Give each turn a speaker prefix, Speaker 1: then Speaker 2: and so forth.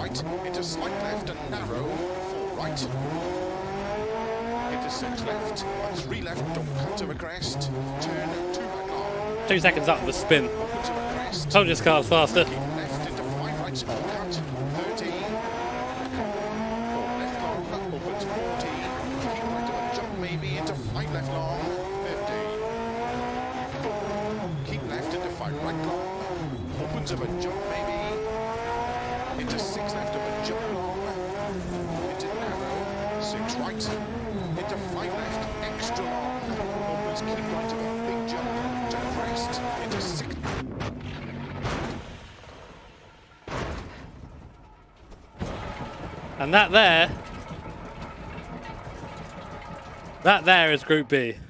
Speaker 1: right, into slight left and narrow, 4 right. Into 6 left, and 3 left, don't cut to a crest. Turn 2 right long.
Speaker 2: 2 seconds up the spin.
Speaker 1: Open to a crest.
Speaker 2: Told you this car's faster.
Speaker 1: Keep left into 5 right, small cut. 30. 4 left long, opens 40. Keep right to a jump maybe into 5 left long. 50. Keep left into 5 right long. Opens of a jump maybe. Into 6 left of a jump long. Into narrow. 6 right. Into 5 left. Extra long. Opens keep right of a big jump. To crest. Into 6.
Speaker 2: And that there is Group B.